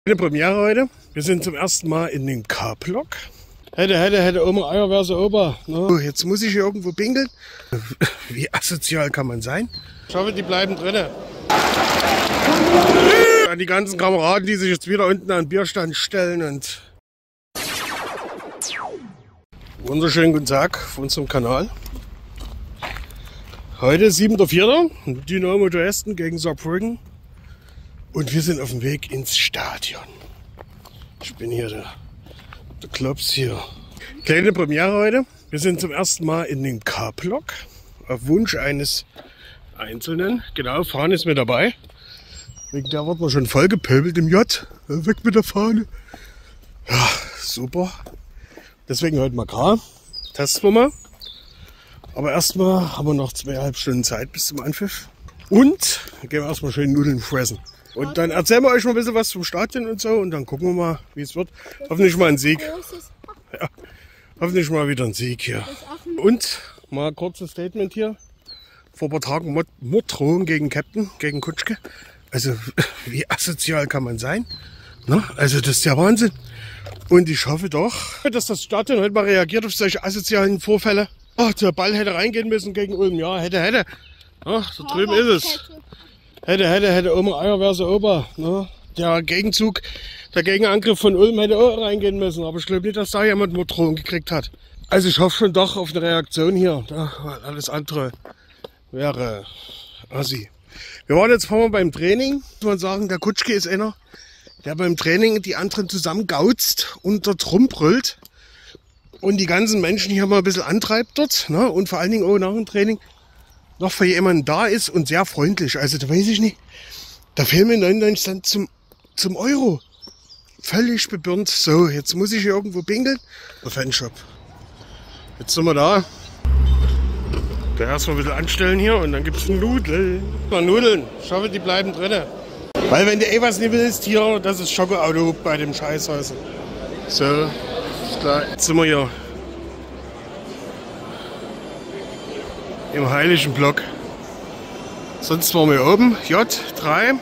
Eine Premiere heute. Wir sind zum ersten Mal in den K-Block. Hätte Oma Eier, wäre sie Opa. No. Jetzt muss ich hier irgendwo pinkeln. Wie asozial kann man sein? Ich hoffe, die bleiben drinnen. An die ganzen Kameraden, die sich jetzt wieder unten an den Bierstand stellen und... Wunderschönen guten Tag auf unserem Kanal. Heute 7.4. Dynamo Dresden gegen Saarbrücken. Und wir sind auf dem Weg ins Stadion. Ich bin hier der Klops hier. Kleine Premiere heute. Wir sind zum ersten Mal in den K-Block. Auf Wunsch eines Einzelnen. Genau, Fahne ist mit dabei. Wegen der wird man schon voll gepöbelt im J. Weg mit der Fahne. Ja, super. Deswegen heute mal K. Testen wir mal. Aber erstmal haben wir noch 2,5 Stunden Zeit bis zum Anpfiff. Und gehen wir erstmal schön Nudeln fressen. Und dann erzählen wir euch mal ein bisschen was zum Stadion und so. Und dann gucken wir mal, wie es wird. Hoffentlich mal ein Sieg. Ja, hoffentlich mal wieder ein Sieg hier. Und mal ein kurzes Statement hier. Vor ein paar Tagen Morddrohung gegen Captain, gegen Kutschke. Also, wie asozial kann man sein? Na, also, das ist der Wahnsinn. Und ich hoffe doch, dass das Stadion heute mal reagiert auf solche asozialen Vorfälle. Ach, der Ball hätte reingehen müssen gegen Ulm. Ja, hätte. Ach, da drüben ist es. Hätte Oma Eier, wäre sie Opa. Ne? Der Gegenzug, der Gegenangriff von Ulm hätte auch reingehen müssen. Aber ich glaube nicht, dass da jemand Morddrohung gekriegt hat. Also ich hoffe schon doch auf eine Reaktion hier. Ja, alles andere wäre assi. Wir waren jetzt vorhin beim Training. Muss man sagen, der Kutschke ist einer, der beim Training die anderen zusammengauzt und dort rumbrüllt. Und die ganzen Menschen hier mal ein bisschen antreibt dort. Ne? Und vor allen Dingen auch nach dem Training noch für jemanden da ist und sehr freundlich. Also da weiß ich nicht, da fehlen mir 99 Cent zum Euro. Völlig bebirnt. So, jetzt muss ich hier irgendwo pinkeln. Der Fanshop. Jetzt sind wir da. Da erstmal ein bisschen anstellen hier und dann gibt es Nudeln. Nudeln. Ich hoffe, die bleiben drinnen. Weil wenn du eh was nicht willst, hier, das ist Schokoauto bei dem Scheißhäuser. So, ist klar. Jetzt sind wir hier im heiligen Block. Sonst waren wir oben, J3.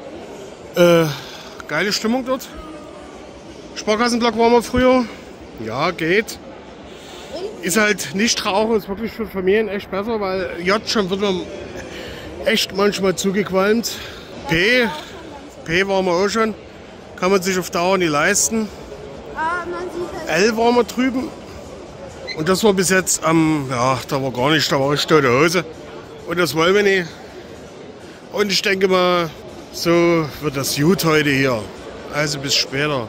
Geile Stimmung dort. Sparkassenblock waren wir früher. Ja, geht. Ist halt nicht rauchen, ist wirklich für Familien echt besser, weil J schon wird man echt manchmal zugequalmt. P waren wir auch schon. Kann man sich auf Dauer nicht leisten. L waren wir drüben. Und das war bis jetzt ja, da war gar nicht, da war ich tote Hose. Und das wollen wir nicht. Und ich denke mal, so wird das gut heute hier. Also bis später.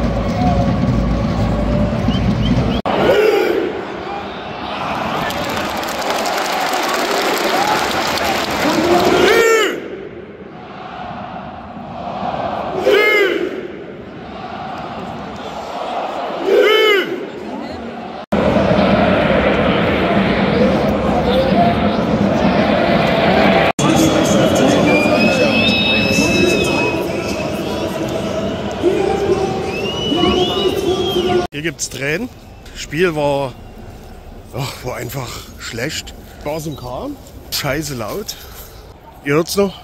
Hier gibt es Tränen. Das Spiel war einfach schlecht. War so ein K. Scheiße laut. Ihr hört es noch.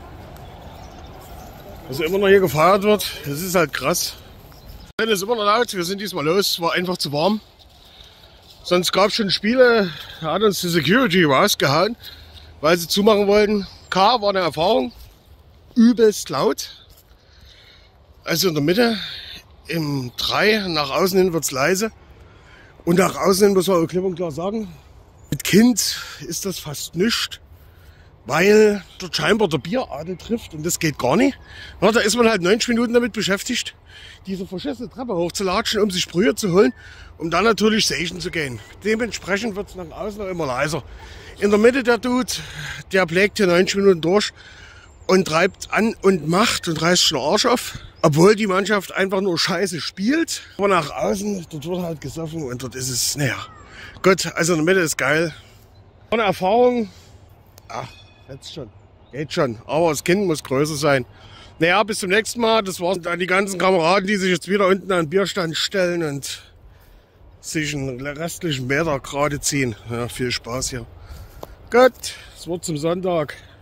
Also immer noch hier gefeiert wird. Das ist halt krass. Es ist immer noch laut. Wir sind diesmal los. Es war einfach zu warm. Sonst gab es schon Spiele. Da hat uns die Security rausgehauen, weil sie zumachen wollten. K war eine Erfahrung. Übelst laut. Also in der Mitte. Im 3, nach außen hin wird es leise. Und nach außen hin muss man auch klipp und klar sagen, mit Kind ist das fast nichts, weil dort scheinbar der Bieradel trifft und das geht gar nicht. Ja, da ist man halt 90 Minuten damit beschäftigt, diese verschissene Treppe hochzulatschen, um sich Brühe zu holen, um dann natürlich seichen zu gehen. Dementsprechend wird es nach außen auch immer leiser. In der Mitte der Dude, der blägt hier 90 Minuten durch und treibt an und macht und reißt schon den Arsch auf. Obwohl die Mannschaft einfach nur scheiße spielt. Aber nach außen, dort wird halt gesoffen und dort ist es, naja. Gut, also in der Mitte ist geil. Eine Erfahrung, jetzt schon, geht schon. Aber das Kind muss größer sein. Naja, bis zum nächsten Mal. Das war's an die ganzen Kameraden, die sich jetzt wieder unten an den Bierstand stellen und sich einen restlichen Meter gerade ziehen. Ja, viel Spaß hier. Gut, das Wort zum Sonntag.